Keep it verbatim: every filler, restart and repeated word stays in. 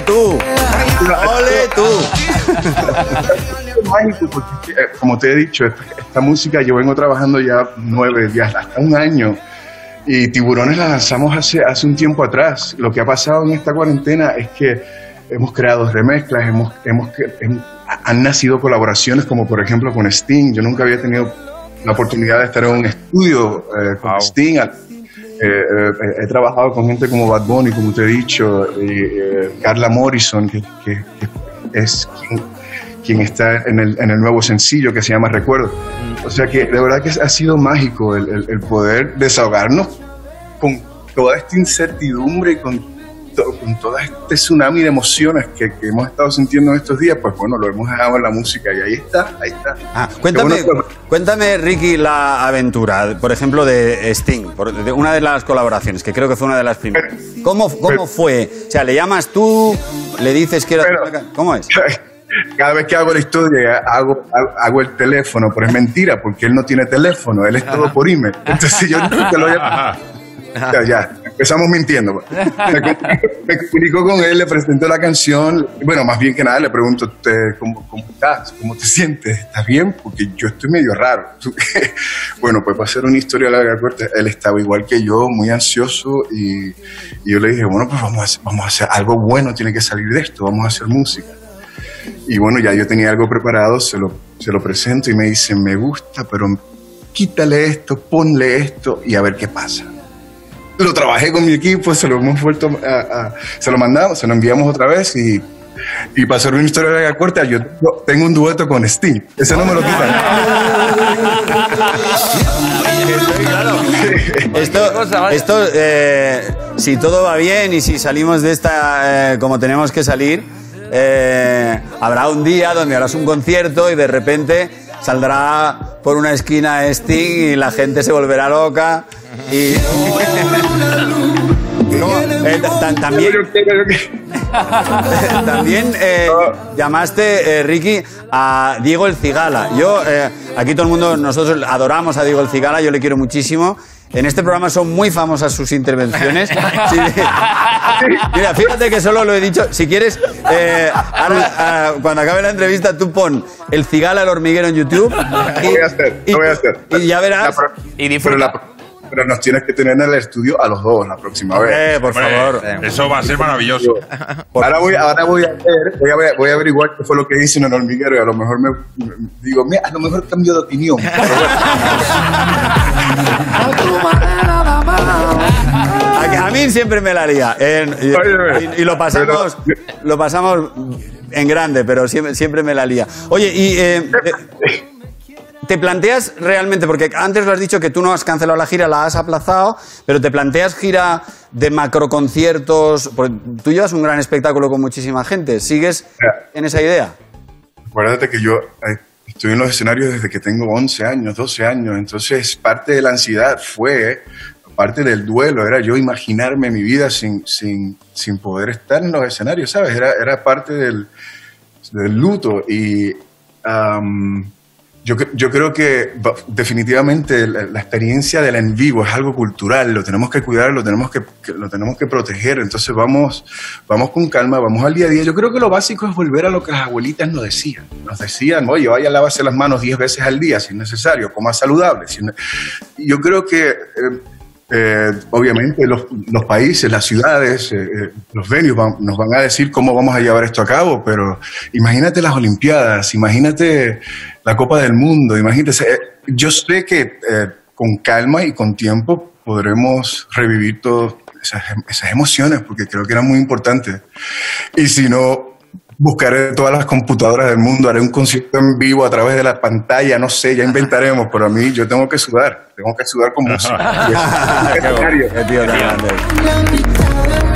tú! ¡Ole tú! Mágico, porque, como te he dicho, esta, esta música yo vengo trabajando ya nueve días, hasta un año. Y Tiburones la lanzamos hace, hace un tiempo atrás. Lo que ha pasado en esta cuarentena es que hemos creado remezclas, hemos, hemos, hemos, han nacido colaboraciones como por ejemplo con Sting. Yo nunca había tenido la oportunidad de estar en un estudio eh, con wow. Sting. Eh, eh, he trabajado con gente como Bad Bunny, como te he dicho, y eh, Carla Morrison, que, que, que es quien, quien está en el, en el nuevo sencillo que se llama Recuerdo. O sea que de verdad que ha sido mágico el, el, el poder desahogarnos con toda esta incertidumbre y con, to, con todo este tsunami de emociones que, que hemos estado sintiendo en estos días. Pues bueno, lo hemos dejado en la música y ahí está, ahí está. Ah, cuéntame, bueno, pues, cuéntame, Ricky, la aventura, por ejemplo, de Sting, de una de las colaboraciones, que creo que fue una de las primeras. ¿Cómo, cómo pero, fue? O sea, ¿le llamas tú, le dices que era... Pero, ¿cómo es? Cada vez que hago la historia, hago, hago el teléfono, pero es mentira, porque él no tiene teléfono, él es todo Ajá. por email. Entonces yo te lo llamo. Ya, ya, empezamos mintiendo. Me, me comunicó con él, le presenté la canción. Bueno, más bien que nada le pregunto, ¿cómo, cómo estás? ¿Cómo te sientes? ¿Estás bien? Porque yo estoy medio raro. Bueno, pues para hacer una historia larga corta, él estaba igual que yo, muy ansioso, y, y yo le dije, bueno, pues vamos a, hacer, vamos a hacer algo bueno, tiene que salir de esto, vamos a hacer música. Y bueno, ya yo tenía algo preparado, se lo, se lo presento y me dice, me gusta, pero quítale esto, ponle esto y a ver qué pasa. Lo trabajé con mi equipo, se lo hemos vuelto a, a se lo mandamos, se lo enviamos otra vez y, y para hacer una historia larga corta, yo tengo un dueto con Sting. Ese no me lo quitan. Esto, esto eh, si todo va bien y si salimos de esta eh, como tenemos que salir, Eh, habrá un día donde harás un concierto y de repente saldrá por una esquina Sting y la gente se volverá loca y ¿Cómo? Eh, también también eh, llamaste eh, Ricky a Diego el Cigala. Yo eh, aquí todo el mundo, nosotros adoramos a Diego el Cigala, yo le quiero muchísimo. En este programa son muy famosas sus intervenciones. Sí, mira, fíjate que solo lo he dicho. Si quieres, eh, ahora, uh, cuando acabe la entrevista, tú pon El Cigala, el hormiguero en YouTube. Y, lo voy a hacer, lo voy a hacer. Y ya verás. La, y disfruta. Pero nos tienes que tener en el estudio a los dos la próxima vez. Eh, por Hombre, favor. Eso va a ser maravilloso. Ahora voy, ahora voy a ver, voy a, ver, voy a averiguar qué fue lo que hice en el hormiguero y a lo mejor me, me digo, mira, a lo mejor cambio de opinión. Pero a, a mí siempre me la lía. En, y, y, y lo pasamos, pero, lo pasamos en grande, pero siempre, siempre me la lía. Oye, y eh, eh, ¿te planteas realmente, porque antes lo has dicho que tú no has cancelado la gira, la has aplazado, pero te planteas gira de macroconciertos? Porque tú llevas un gran espectáculo con muchísima gente. ¿Sigues en esa idea? Acuérdate que yo eh, estoy en los escenarios desde que tengo once años, doce años, entonces parte de la ansiedad fue, parte del duelo, era yo imaginarme mi vida sin, sin, sin poder estar en los escenarios, ¿sabes? Era, era parte del, del luto y... Um, Yo, yo creo que definitivamente la, la experiencia del en vivo es algo cultural, lo tenemos que cuidar, lo tenemos que, que, lo tenemos que proteger, entonces vamos, vamos con calma, vamos al día a día. Yo creo que lo básico es volver a lo que las abuelitas nos decían. Nos decían, oye, vaya a lavarse las manos diez veces al día si es necesario, coma saludable. Si no... Yo creo que... Eh, Eh, obviamente los, los países, las ciudades, eh, los venues van, nos van a decir cómo vamos a llevar esto a cabo, pero imagínate las Olimpiadas, imagínate la Copa del Mundo, imagínate, eh, yo sé que eh, con calma y con tiempo podremos revivir todas esas, esas emociones, porque creo que eran muy importantes. Y si no, buscaré todas las computadoras del mundo, haré un concierto en vivo a través de la pantalla, no sé, ya inventaremos, pero a mí yo tengo que sudar, tengo que sudar con música. Qué tío tan grande.